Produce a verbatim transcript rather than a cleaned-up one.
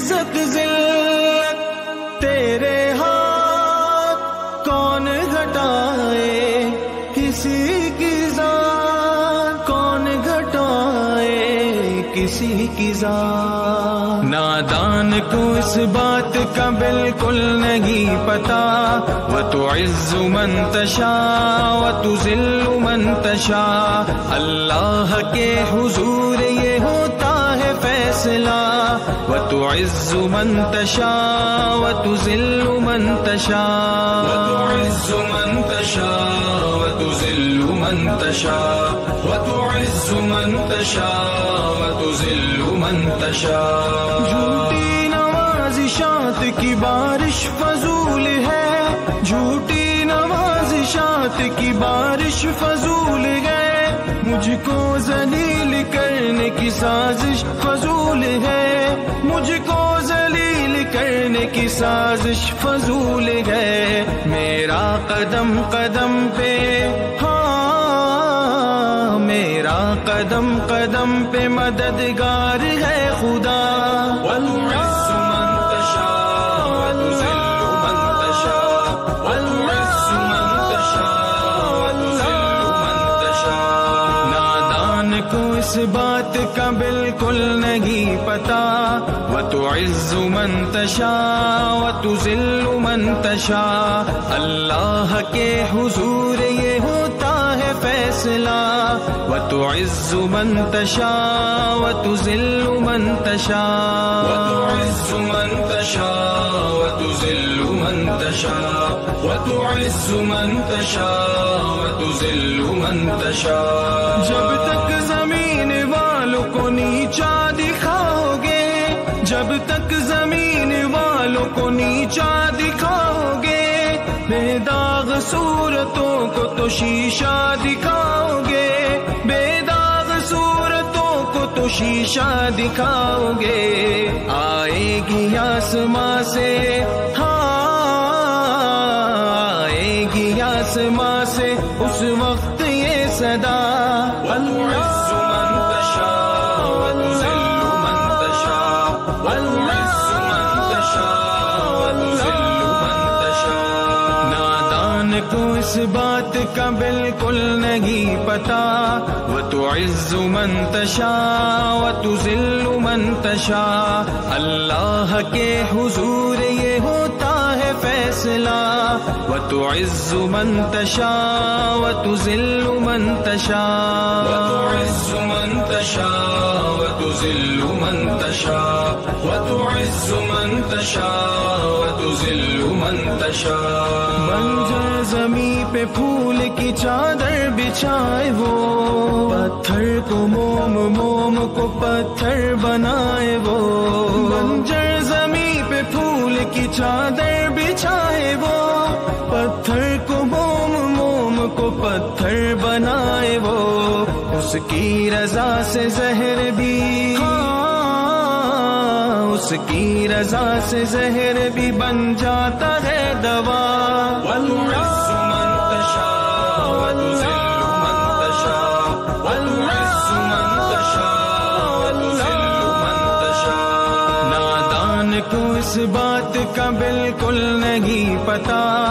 عزت ذلت تیرے ہاتھ کون گھٹائے، کسی کی ذات کون گھٹائے، کسی کی ذات. نادان کو اس بات کا بالکل نہیں پتا، وَتُعِزُّ مَن تَشَاءُ وَتُذِلُّ مَن تَشَاءُ. اللہ کے حضور یہ ہوتا ہے فیصلہ، وَتُعِزُّ مَن تَشَاءُ وَتُذِلُّ مَن تَشَاءُ. وَتُعِزُّ مَن تَشَاءُ وَتُذِلُّ مَن تَشَاءُ. وَتُعِزُّ مَن تَشَاءُ وَتُذِلُّ مَن تَشَاءُ. جھوٹی نوازشات کی بارش فضول ہے، جھوٹی نوازشات کی بارش فضول ہے، مجھ کو ذلیل کرنے کی سازش فضول ہے، مجھ کو ذلیل کرنے کی سازش فضول ہے. میرا قدم قدم پہ ہاں، میرا قدم قدم پہ مددگار ہے خدا. واللہ اس بات کا بالکل نہیں پتا، وَتُعِزُّ مَن تَشَاءُ وَتُذِلُّ مَن تَشَاءُ. اللہ کے حضور یہ ہوتا ہے فیصلہ، وَتُعِزُّ مَن تَشَاءُ وَتُذِلُّ مَن تَشَاءُ. وَتُعِزُّ مَن تَشَاءُ وَتُذِلُّ مَن تَشَاءُ. وَتُعِزُّ مَن تَشَاءُ وَتُذِلُّ مَن تَشَاءُ. جب تک زمین والوں کو نیچا دکھاؤ گے، جب تک زمین والوں کو نیچا دکھاؤ گے، بے داغ صورتوں کو تو شیشہ دکھاؤ گے، بے داغ صورتوں کو تو شیشہ دکھاؤ گے. آئے گی آسماں سے ہاں، آئے گی آسماں سے اس وقت یہ صدا. وَتُعِزُّ مَن تَشَاءُ وَتُذِلُّ مَن تَشَاءُ. وَتُعِزُّ مَن تَشَاءُ وَتُذِلُّ مَن تَشَاءُ. نادان کو اس بات کا بالکل نہیں پتا، وَتُعِزُّ مَن تَشَاءُ وَتُذِلُّ مَن تَشَاءُ. اللہ کے حضور یہ ہوتا ہے فیصلہ، وَتُعِزُّ مَن تَشَاءُ وَتُذِلُّ مَن تَشَاءُ. وَتُعِزُّ مَن تَشَاءُ وَتُذِلُّ مَن تَشَاءُ. وَتُعِزُّ مَن تَشَاءُ وَتُذِلُّ مَن تَشَاءُ. بنجر زمیں پہ پھول کی چادر بچھائے وہ، پتھر کو موم موم کو پتھر بنائے وہ. بنجر زمیں پہ پھول کی چادر بچھائے وہ، پتھر کو موم موم کو پتھر بنائے وہ. اس کی رضا سے زہر بھی ہاں، اس کی رضا سے زہر بھی بن جاتا ہے دوا. وَتُعِزُّ مَن تَشَاءُ وَتُذِلُّ مَن تَشَاءُ. وَتُعِزُّ مَن تَشَاءُ وَتُذِلُّ مَن تَشَاءُ. نادان کو اس بات کا بالکل نہیں پتا،